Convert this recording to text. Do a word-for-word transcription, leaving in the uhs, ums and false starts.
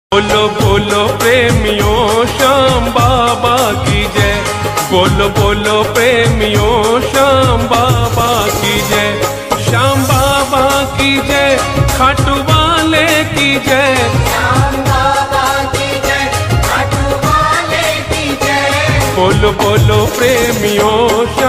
बोलो बोलो प्रेमियों श्याम बाबा की जय। बोलो बोलो प्रेमियों श्याम बाबा की जय। श्याम बाबा की जय, खाटू वाले की जय। श्याम बाबा की जय, खाटू वाले की जय। बोलो बोलो प्रेमियों